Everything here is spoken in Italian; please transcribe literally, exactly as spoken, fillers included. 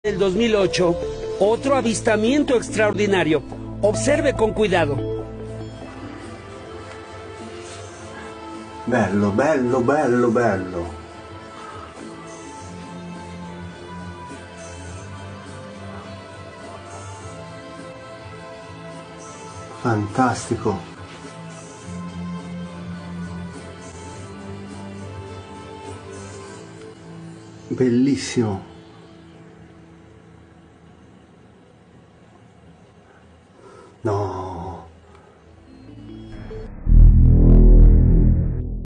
Del dos mil ocho, otro avistamiento extraordinario. Observe con cuidado. Bello, bello, bello, bello. Fantastico. Bellissimo.